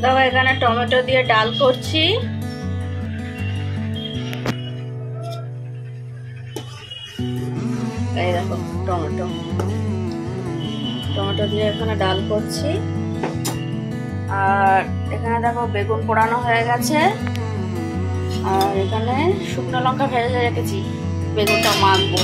দেখো এখানে টমেটো দিয়ে ডাল করছি। এই দেখো টমেটো দিয়ে এখানে ডাল করছি। আর এখানে দেখো বেগুন পোড়ানো হয়ে গেছে। আর এখানে শুকনো লঙ্কা ভেজে রেখেছি, বেগুনটা মাখবো।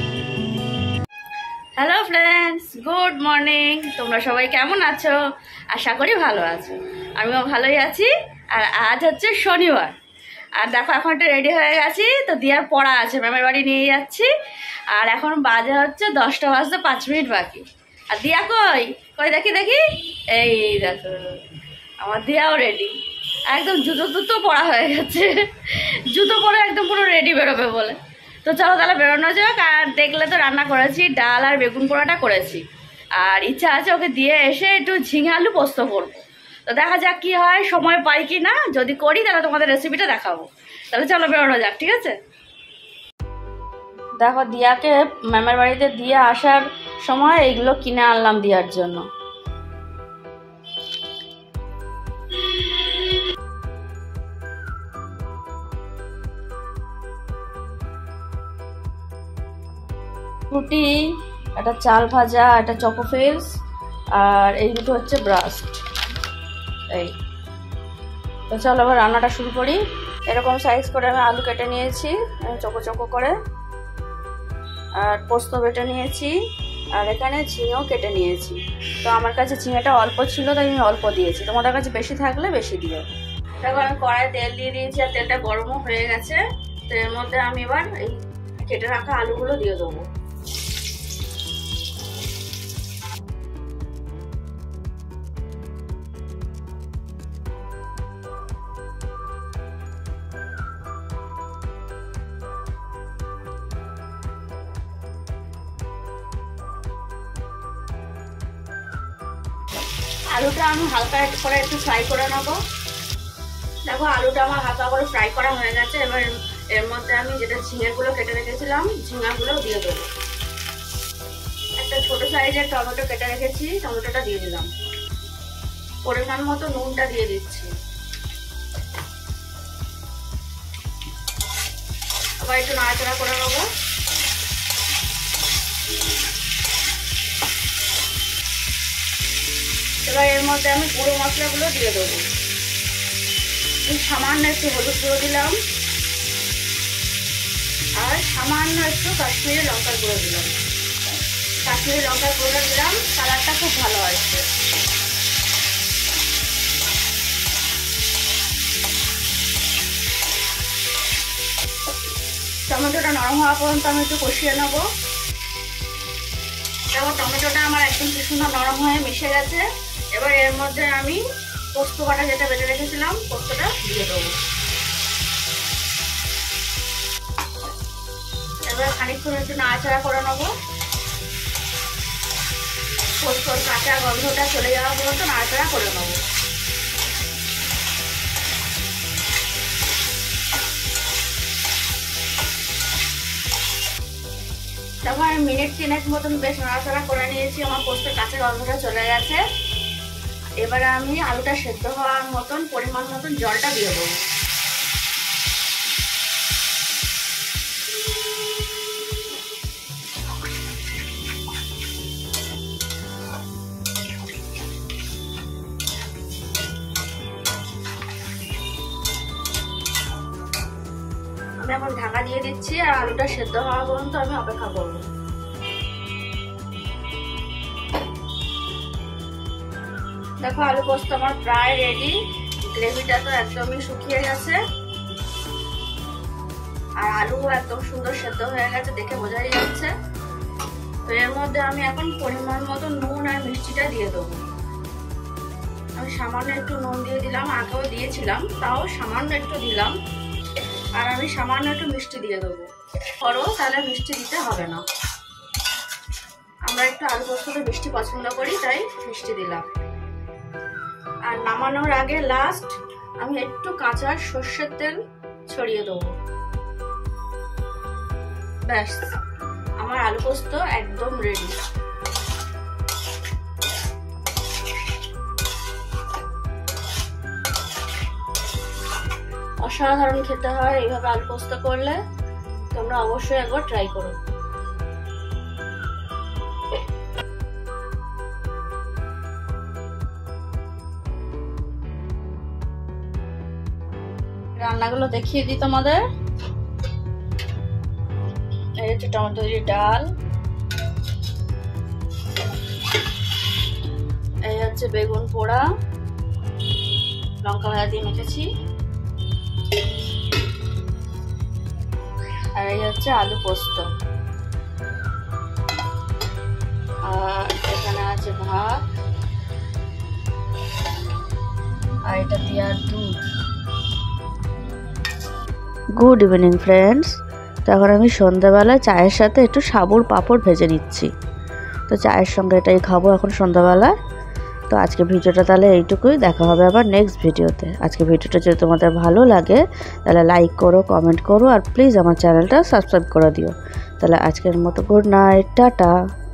Hello friends, good morning. তোমরা সবাই কেমন আছো? আশা করি ভালো আছো। আমিও ভালোই আছি। আর আজ হচ্ছে শনিবার। আর দেখো এখন একটু রেডি হয়ে গেছি, তো দিয়ার পড়া আছে, ম্যামের বাড়ি নিয়ে যাচ্ছি। আর এখন বাজে হচ্ছে 10টা বাজতে 5 মিনিট বাকি। আর দিয়া কই কই দেখি দেখি, এই দেখো আমার দিয়াও রেডি, একদম জুতো পরা হয়ে গেছে। জুতো পরে একদম পুরো রেডি বেরোবে বলে। তো চলো তাহলে বেরোনো যাক। আর দেখলে তো রান্না করেছি, ডাল আর বেগুন পোড়াটা করেছি। আর ইচ্ছা আছে ওকে দিয়ে এসে একটু ঝিঙে আলু পোস্ত করবো। তো দেখা যাক কি হয়, সময় পাই কি না। যদি করি তাহলে তোমাদের রেসিপিটা দেখাবো। তাহলে চলো বেরোনো যাক, ঠিক আছে? দেখো দিয়াকে ম্যামের বাড়িতে দিয়ে আসার সময় এইগুলো কিনে আনলাম দিয়ার জন্য। রুটি, একটা চাল ভাজা, একটা চকোফিলস, আর এই দুটো হচ্ছে ব্রাস্ট। এই তো চলো এবার রান্নাটা শুরু করি। এরকম সাইজ করে আমি আলু কেটে নিয়েছি চকো চকো করে, আর পোস্ত বেটে নিয়েছি, আর এখানে ঝিঙেও কেটে নিয়েছি। তো আমার কাছে ঝিঙেটা অল্প ছিল তাই আমি অল্প দিয়েছি, তোমাদের কাছে বেশি থাকলে বেশি দিও। দেখো আমি কড়াই তেল দিয়ে দিয়েছি, আর তেলটা গরমও হয়ে গেছে। তো এর মধ্যে আমি এবার এই কেটে রাখা আলুগুলো দিয়ে দেবো। আলুটা আমি হালকা করে একটু ফ্রাই করে নেবো। দেখো আলুটা আমার হালকা করে ফ্রাই করা হয়ে গেছে। এবার এর মধ্যে আমি যেটা ঝিঙেগুলো কেটে রেখেছিলাম, ঝিঙাগুলো দিয়ে দেবো। একটা ছোট সাইজের টমেটো কেটে রেখেছি, টমেটোটা দিয়ে দিলাম। পরিমাণ মতো নুনটা দিয়ে দিচ্ছি। আবার একটু নাড়াচাড়া করে নেবো। এবার এর মধ্যে আমি গুঁড়ো মশলাগুলো দিয়ে দেবো। সামান্য একটু হলুদ গুঁড়ো দিলাম, আর সামান্য একটু কাশ্মীরি লঙ্কার গুঁড়ো দিলাম। কাশ্মীরি লঙ্কার গুঁড়ো দিলাম, কালারটা খুব ভালো আসছে। টমেটোটা নরম হওয়া পর্যন্ত আমি একটু কষিয়ে নেবো। দেখো টমেটোটা আমার একদম কি সুন্দর নরম হয়ে মিশে গেছে। এবার এর মধ্যে আমি পোস্ত বাটা যেটা বেটে রেখেছিলাম, পোস্তটা দিয়ে দেবো। এবার খানিকক্ষণ একটু নাড়াচাড়া করে নেবো। পোস্তর কাঁচা গন্ধটা চলে যাওয়া পর্যন্ত নাড়াচাড়া করে নেবো। দেখো আমি মিনিট 3 মতন বেশ নাড়াচাড়া করে নিয়েছি, আমার পোস্তের কাঁচা গন্ধটা চলে গেছে। এবারে আমি আলুটা সেদ্ধ হওয়ার মতন পরিমাণ মতন জলটা দিয়ে দেবো। আমি এখন ঢাকা দিয়ে দিচ্ছি, আর আলুটা সেদ্ধ হওয়া পর্যন্ত আমি অপেক্ষা করবো। দেখো আলু পোস্ত আমার প্রায় রেডি। গ্রেভিটা তো একদমই শুকিয়ে গেছে, আর আলুও একদম সুন্দর সেদ্ধ হয়ে গেছে, দেখে বোঝাই যাচ্ছে। তো এর মধ্যে আমি এখন পরিমাণ মতো নুন আর মিষ্টিটা দিয়ে দেবো। আমি সামান্য একটু নুন দিয়ে দিলাম, আগেও দিয়েছিলাম, তাও সামান্য একটু দিলাম। আর আমি সামান্য একটু মিষ্টি দিয়ে দেবো। করো তাহলে মিষ্টি দিতে হবে না, আমরা একটু আলু পোস্ততে মিষ্টি পছন্দ করি তাই মিষ্টি দিলাম। আর নামানোর আগে লাস্ট আমি একটু কাঁচা সর্ষের তেল ছড়িয়ে দেবো। ব্যাস, আমার আলু পোস্ত একদম রেডি। অসাধারণ খেতে হয় এইভাবে আলু পোস্ত করলে। তোমরা অবশ্যই একবার ট্রাই করো। রান্নাগুলো দেখিয়ে দিই তোমাদের। এই হচ্ছে টমেটো দিয়ে ডাল, এই হচ্ছে বেগুন পোড়া, লঙ্কা ভাজা দিয়ে মেখেছি, আর এই হচ্ছে আলু পোস্ত, আর এখানে আছে ভাত, আর এটা দিয়ে আর দুধ। Good evening friends. তো এখন আমি সন্ধ্যাবেলায় চায়ের সাথে একটু সাবুর পাঁপড় ভেজে নিচ্ছি। তো চায়ের সঙ্গে এটাই খাবো এখন সন্ধ্যাবেলায়। তো আজকে ভিডিওটা তাহলে এইটুকুই, দেখা হবে আবার নেক্সট ভিডিওতে। আজকে ভিডিওটা যদি তোমাদের ভালো লাগে তাহলে লাইক করো, কমেন্ট করো, আর প্লিজ আমার চ্যানেলটা সাবস্ক্রাইব করে দিও। তাহলে আজকের মতো গুড নাইট, টাটা।